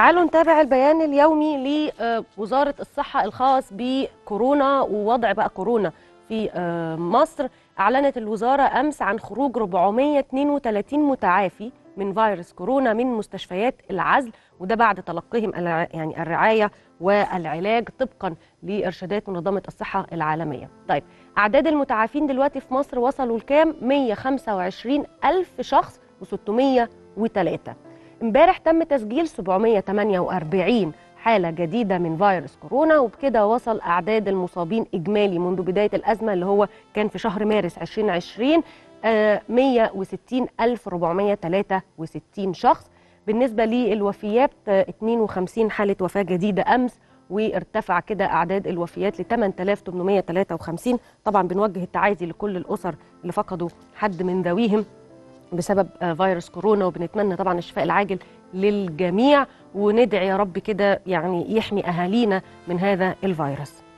تعالوا نتابع البيان اليومي لوزارة الصحة الخاص بكورونا ووضع بقى كورونا في مصر. أعلنت الوزارة أمس عن خروج 432 متعافي من فيروس كورونا من مستشفيات العزل، وده بعد تلقيهم الرعاية والعلاج طبقا لإرشادات منظمة الصحة العالمية. طيب، أعداد المتعافين دلوقتي في مصر وصلوا لكام؟ 125 ألف شخص و603. امبارح تم تسجيل 748 حالة جديدة من فيروس كورونا، وبكده وصل أعداد المصابين إجمالي منذ بداية الأزمة اللي هو كان في شهر مارس 2020 160,463 شخص. بالنسبة للوفيات 52 حالة وفاة جديدة أمس، وارتفع كده أعداد الوفيات ل 8853. طبعا بنوجه التعازي لكل الأسر اللي فقدوا حد من ذويهم بسبب فيروس كورونا، وبنتمنى طبعا الشفاء العاجل للجميع، وندعي يا رب كده يعني يحمي أهالينا من هذا الفيروس.